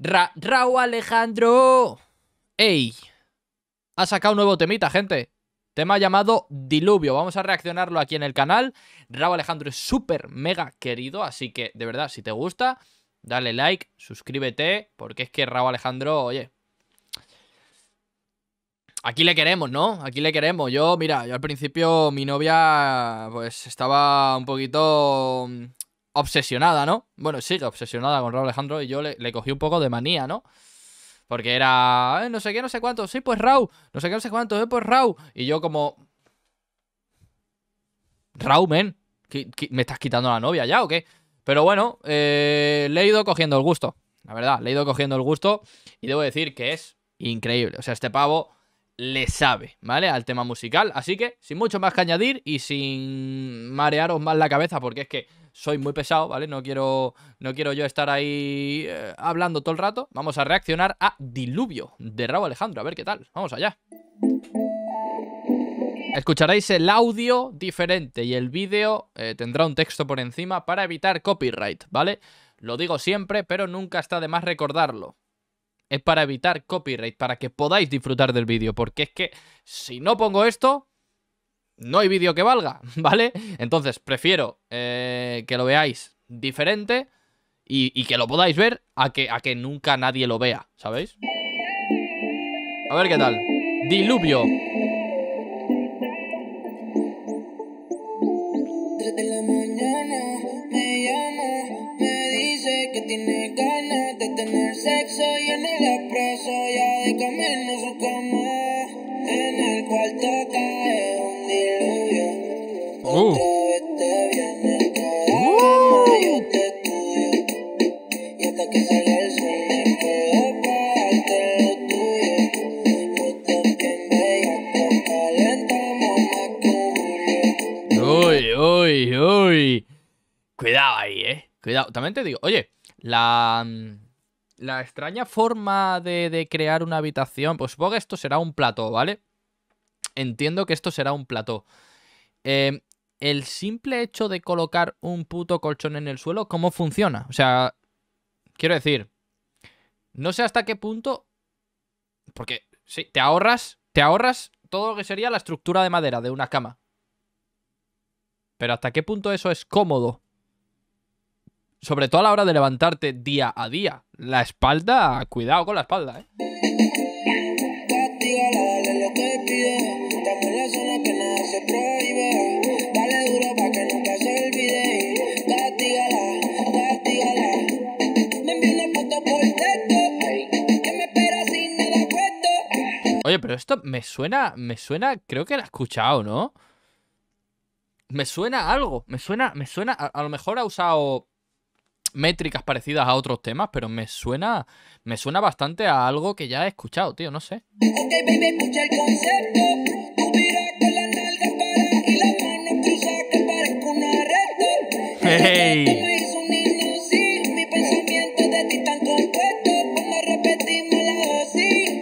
Raúl Alejandro. ¡Ey! Ha sacado un nuevo temita, gente. Tema llamado Diluvio. Vamos a reaccionarlo aquí en el canal. Raúl Alejandro es súper mega querido, así que, de verdad, si te gusta, dale like, suscríbete, porque es que Raúl Alejandro, oye, aquí le queremos, ¿no? Aquí le queremos. Yo, mira, yo al principio mi novia, pues, estaba un poquito obsesionada, ¿no? Bueno, sigue obsesionada con Raúl Alejandro y yo le cogí un poco de manía, ¿no? Porque era, no sé qué, no sé cuánto, sí, pues Raúl, no sé qué, no sé cuánto, pues Raúl. Y yo como, Raúl, men, ¿me estás quitando la novia ya o qué? Pero bueno, le he ido cogiendo el gusto, la verdad, le he ido cogiendo el gusto y debo decir que es increíble. O sea, este pavo le sabe, ¿vale? Al tema musical. Así que, sin mucho más que añadir y sin marearos más la cabeza, porque es que soy muy pesado, ¿vale? No quiero yo estar ahí hablando todo el rato. Vamos a reaccionar a Diluvio de Raúl Alejandro, a ver qué tal. Vamos allá. Escucharéis el audio diferente y el vídeo tendrá un texto por encima para evitar copyright, ¿vale? Lo digo siempre, pero nunca está de más recordarlo. Es para evitar copyright, para que podáis disfrutar del vídeo, porque es que si no pongo esto, no hay vídeo que valga, ¿vale? Entonces prefiero que lo veáis diferente y que lo podáis ver a que nunca nadie lo vea, ¿sabéis? A ver qué tal. Diluvio. 3 de la mañana me llama, me dice que tiene ganas de tener sexo y en el expreso ya de camino a su cama. En el cuarto cae un diluvio. Otra vez te viene cada vez yo te estudio. Y hasta que salga el sol me quedo pa' darte lo tuyo. Nosotros bien bellas, calentamos más que un julio. Uy. Cuidado ahí, cuidado. También te digo, oye, la extraña forma de crear una habitación, pues supongo que esto será un plató, ¿vale? Entiendo que esto será un plató. El simple hecho de colocar un puto colchón en el suelo, ¿cómo funciona? O sea, quiero decir, no sé hasta qué punto, porque sí, te ahorras todo lo que sería la estructura de madera de una cama. Pero hasta qué punto eso es cómodo. Sobre todo a la hora de levantarte día a día. La espalda, cuidado con la espalda, Castígala, dale lo que pide. Estamos en la zona que nada se prohíbe. Dale duro pa' que nunca se olvide. Castígala. Me envía una foto por texto. Ay, que me espera sin nada puesto. Oye, pero esto me suena, creo que lo he escuchado, ¿no? Me suena a algo, me suena, a lo mejor ha usado métricas parecidas a otros temas, pero me suena bastante a algo que ya he escuchado, tío, no sé. Ok, baby, escucha el concepto. Tú tiras con las nalgas para y las manos cruzadas que parezco un arresto. Hey. Me hizo un himno, sí. Mi pensamiento de ti tan compuesto. Cuando repetimos la dosis.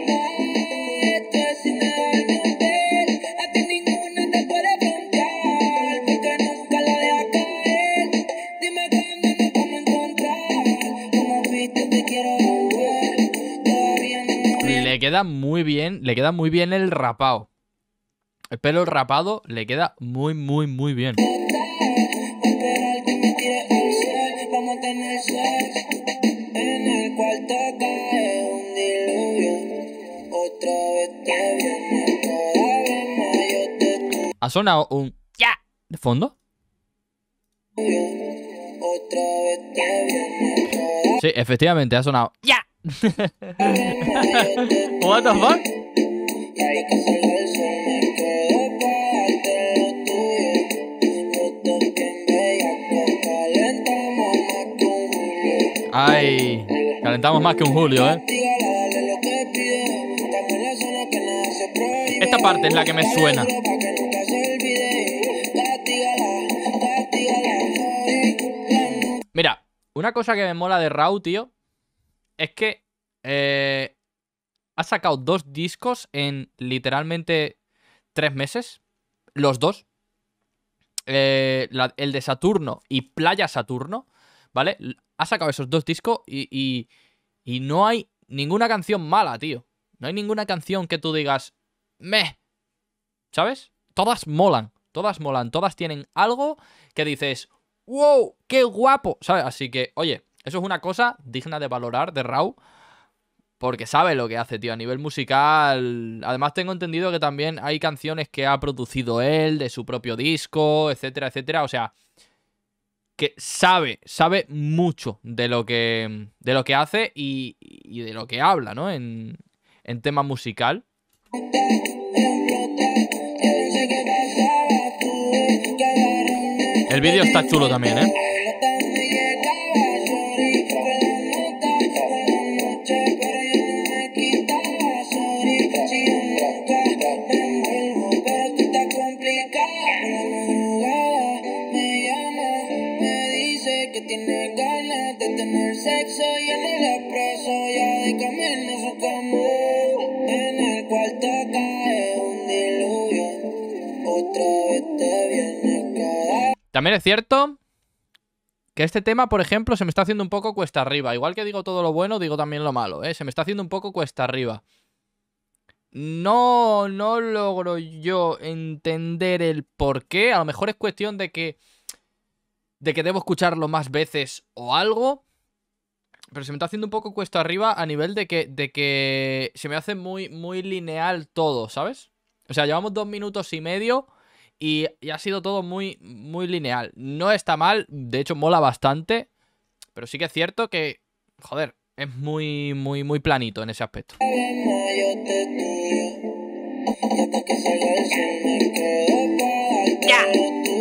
Este sí me da el motel. A ti ninguna te puede frontear. Porque nunca la dejas caer. Dime cuándo nos vamos a encontrar. Como viste te quiero volver. Todavía no me había. Le queda muy bien el rapado. El pelo rapado le queda muy bien. Esperar que me tire al sol, vamos a tener sexo. En el cuarto cae un diluvio. Otra vez te viene, cada vez más yo te ¿Ha sonado un ya de fondo? tuyo. Otra vez te viene, cada Sí, efectivamente, ha sonado ya. vez más yo te What the fuck? Y ahí que salga el sol me quedo pa' darte lo tuyo. Nosotros bien bellas, calentamos más que un julio. Ay, calentamos más que un Julio, Castígala, dale lo que pide. Estamos en la zona que nada se prohíbe. Esta parte es la que me suena. Dale duro pa' que nunca se olvide. Castígala. Mira, una cosa que me mola de Raúl, tío, es que ha sacado 2 discos en literalmente 3 meses. Los dos. El de Saturno y Playa Saturno, ¿vale? Ha sacado esos 2 discos y Y no hay ninguna canción mala, tío. No hay ninguna canción que tú digas, meh, ¿sabes? Todas molan, todas molan, todas tienen algo que dices, wow, qué guapo, ¿sabes? Así que, oye, eso es una cosa digna de valorar de Rauw, porque sabe lo que hace, tío, a nivel musical. Además tengo entendido que también hay canciones que ha producido él, de su propio disco, etcétera, etcétera. O sea, que sabe mucho de lo que hace y de lo que habla, ¿no? En tema musical. El vídeo está chulo también, ¿eh? Tiene ganas de tener sexo y en el expreso ya de camino su cama. En el cuarto cae un diluvio, otra vez te viene cada... También es cierto que este tema, por ejemplo, se me está haciendo un poco cuesta arriba. Igual que digo todo lo bueno, digo también lo malo, ¿eh? Se me está haciendo un poco cuesta arriba. No logro yo entender el por qué. A lo mejor es cuestión de que debo escucharlo más veces o algo. Pero se me está haciendo un poco cuesta arriba a nivel de que se me hace muy lineal todo, ¿sabes? O sea, llevamos 2 minutos y medio y ha sido todo muy lineal. No está mal, de hecho mola bastante. Pero sí que es cierto que, joder, es muy planito en ese aspecto. ¡Ya!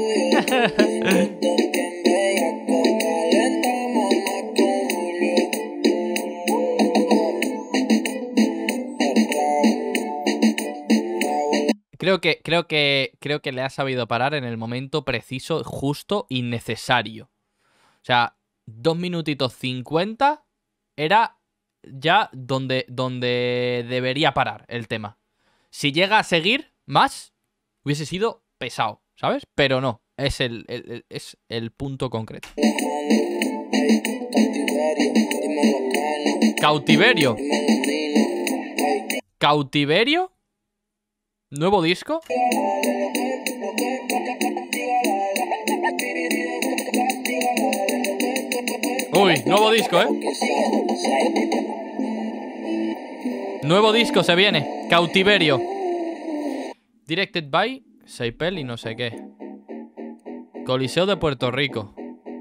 Creo que le ha sabido parar en el momento preciso, justo y necesario. O sea, 2 minutitos 50 era ya donde debería parar el tema. Si llega a seguir más, hubiese sido pesado, ¿sabes? Pero no, es el punto concreto. Cautiverio. ¿Cautiverio? ¿Nuevo disco? Uy, nuevo disco, ¿eh? Nuevo disco se viene. Cautiverio. Directed by Seipel y no sé qué. Coliseo de Puerto Rico.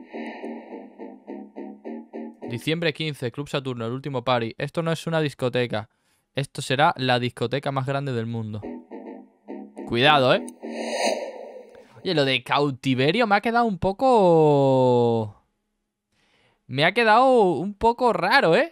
Diciembre 15, Club Saturno, el último party. Esto no es una discoteca. Esto será la discoteca más grande del mundo. Cuidado, ¿eh? Oye, lo de Cautiverio me ha quedado un poco... Me ha quedado un poco raro, ¿eh?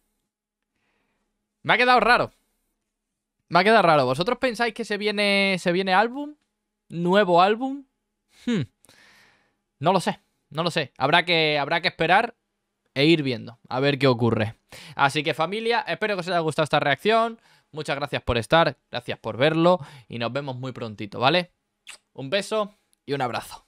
Me ha quedado raro. Me ha quedado raro. ¿Vosotros pensáis que se viene álbum? ¿Nuevo álbum? No lo sé. No lo sé. Habrá que esperar e ir viendo. A ver qué ocurre. Así que, familia, espero que os haya gustado esta reacción. Muchas gracias por estar. Gracias por verlo. Y nos vemos muy prontito, ¿vale? Un beso y un abrazo.